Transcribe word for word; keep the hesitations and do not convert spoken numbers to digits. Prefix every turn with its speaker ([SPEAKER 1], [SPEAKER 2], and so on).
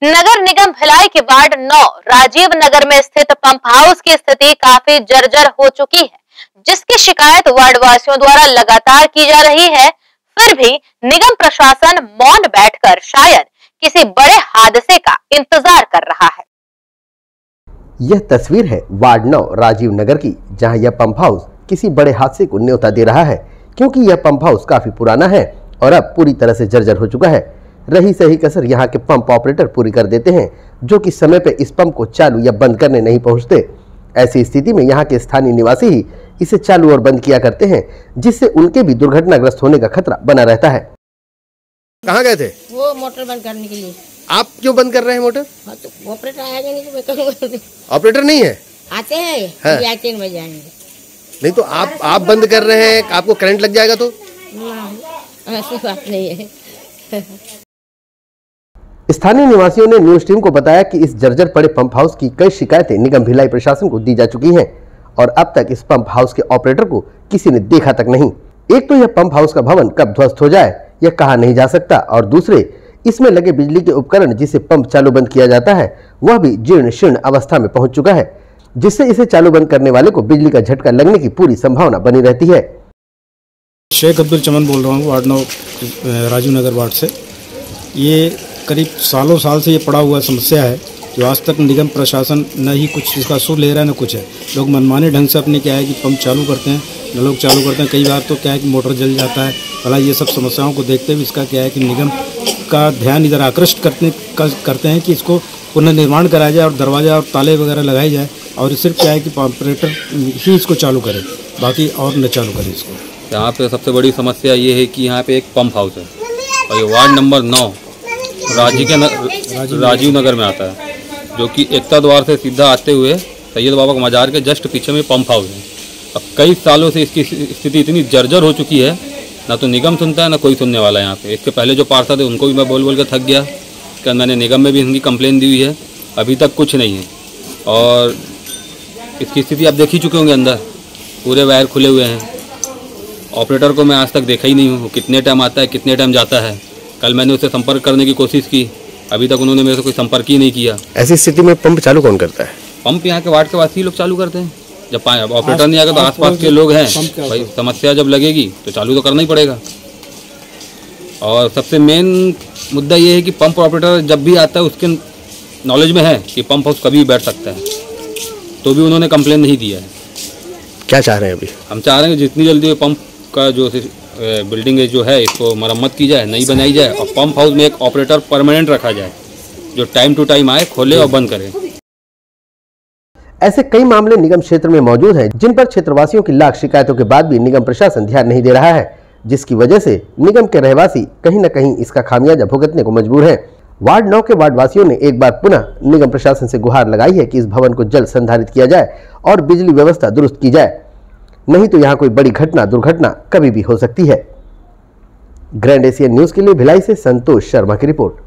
[SPEAKER 1] नगर निगम भिलाई के वार्ड नौ राजीव नगर में स्थित पंप हाउस की स्थिति काफी जर्जर हो चुकी है, जिसकी शिकायत वार्ड वासियों द्वारा लगातार की जा रही है। फिर भी निगम प्रशासन मौन बैठकर शायद किसी बड़े हादसे का इंतजार कर रहा है।
[SPEAKER 2] यह तस्वीर है वार्ड नौ राजीव नगर की, जहां यह पंप हाउस किसी बड़े हादसे को न्योता दे रहा है, क्योंकि यह पंप हाउस काफी पुराना है और अब पूरी तरह से जर्जर हो चुका है। रही सही कसर यहाँ के पंप ऑपरेटर पूरी कर देते हैं, जो कि समय पे इस पंप को चालू या बंद करने नहीं पहुंचते। ऐसी स्थिति में यहाँ के स्थानीय निवासी ही इसे चालू और बंद किया करते हैं, जिससे उनके भी दुर्घटनाग्रस्त होने का खतरा बना रहता है।
[SPEAKER 3] कहाँ गए थे?
[SPEAKER 4] वो मोटर बंद करने के लिए।
[SPEAKER 3] आप क्यों बंद कर रहे हैं मोटर?
[SPEAKER 4] हाँ तो ऑपरेटर आएगा नहीं तो मैं करूँगा।
[SPEAKER 3] ऑपरेटर नहीं है?
[SPEAKER 4] आते हैं
[SPEAKER 3] हाँ।
[SPEAKER 4] या तीन बजे आएंगे।
[SPEAKER 3] नहीं तो आप आप बंद कर रहे हैं, आपको करंट लग जाएगा तो?
[SPEAKER 4] ऐसी बात नहीं है।
[SPEAKER 2] स्थानीय निवासियों ने न्यूज टीम को बताया कि इस जर्जर पड़े पंप हाउस की कई शिकायतें निगम भिलाई प्रशासन को दी जा चुकी हैं और अब तक इस पंप हाउस के ऑपरेटर को किसी ने देखा तक नहीं। एक तो यह पंप हाउस का भवन कब ध्वस्त हो जाए यह कहा नहीं जा सकता, और दूसरे इसमें लगे बिजली के उपकरण जिसे पंप चालू बंद किया जाता है वह भी जीर्ण शीर्ण अवस्था में पहुंच चुका है, जिससे इसे चालू बंद करने वाले को बिजली का झटका लगने की पूरी संभावना बनी रहती है।
[SPEAKER 5] शेख अब्दुल चमन बोल रहा हूँ, वार्ड नौ राजीव नगर वार्ड से। ये करीब सालों साल से ये पड़ा हुआ समस्या है, जो आज तक निगम प्रशासन न ही कुछ इसका सुर ले रहा है न कुछ है। लोग मनमाने ढंग से अपने क्या है कि पंप चालू करते हैं, न लोग चालू करते हैं। कई बार तो क्या है कि मोटर जल जाता है। भला ये सब समस्याओं को देखते हुए इसका क्या है कि निगम का ध्यान इधर आकृष्ट करते करते हैं कि इसको पुनर्निर्माण कराया जाए और दरवाजा और ताले वगैरह लगाए जाए, और सिर्फ क्या है कि ऑपरेटर ही इसको चालू करे, बाकी और न चालू करे इसको।
[SPEAKER 6] यहाँ पे सबसे बड़ी समस्या ये है कि यहाँ पे एक पंप हाउस है और ये वार्ड नंबर नौ राजीव के न, राजीव नगर में आता है, जो कि एकता द्वार से सीधा आते हुए सैयद बाबा का मजार के जस्ट पीछे में पंप हाउस है। अब कई सालों से इसकी स्थिति इतनी जर्जर हो चुकी है, ना तो निगम सुनता है ना कोई सुनने वाला है यहाँ पे। इसके पहले जो पार्षद है उनको भी मैं बोल बोल के थक गया कि मैंने निगम में भी इनकी कंप्लेन दी हुई है, अभी तक कुछ नहीं है। और इसकी स्थिति आप देख ही चुके होंगे, अंदर पूरे वायर खुले हुए हैं। ऑपरेटर को मैं आज तक देखा ही नहीं हूँ, कितने टाइम आता है कितने टाइम जाता है। कल मैंने उससे संपर्क करने की कोशिश की, अभी तक उन्होंने मेरे से कोई संपर्क ही नहीं किया।
[SPEAKER 3] ऐसी स्थिति में पंप चालू कौन करता है?
[SPEAKER 6] पंप यहाँ के वार्ड के वासी लोग चालू करते हैं। जब ऑपरेटर नहीं आएगा तो आसपास के लोग हैं, भाई समस्या जब लगेगी तो चालू तो करना ही पड़ेगा। और सबसे मेन मुद्दा ये है कि पंप ऑपरेटर जब भी आता है उसके नॉलेज में है कि पंप हाउस कभी भी बैठ सकता है, तो भी उन्होंने कंप्लेन नहीं दिया है।
[SPEAKER 3] क्या चाह रहे हैं अभी?
[SPEAKER 6] हम चाह रहे हैं कि जितनी जल्दी पंप का जो बिल्डिंग जो है इसको मरम्मत की जाए, नई बनाई जाए, और पंप हाउस में एक ऑपरेटर परमानेंट रखा जाए जो टाइम टू टाइम आए, खोले और बंद करे।
[SPEAKER 2] ऐसे कई मामले निगम क्षेत्र में मौजूद हैं, जिन पर क्षेत्रवासियों की लाख शिकायतों के बाद भी निगम प्रशासन ध्यान नहीं दे रहा है, जिसकी वजह से निगम के रहवासी कहीं न कहीं इसका खामियाजा भुगतने को मजबूर हैं। वार्ड नौ के वार्ड वासियों ने एक बार पुनः निगम प्रशासन से गुहार लगाई है कि इस भवन को जल्द संधारित किया जाए और बिजली व्यवस्था दुरुस्त की जाए, नहीं तो यहाँ कोई बड़ी घटना दुर्घटना कभी भी हो सकती है। ग्रैंड एशियन न्यूज के लिए भिलाई से संतोष शर्मा की रिपोर्ट।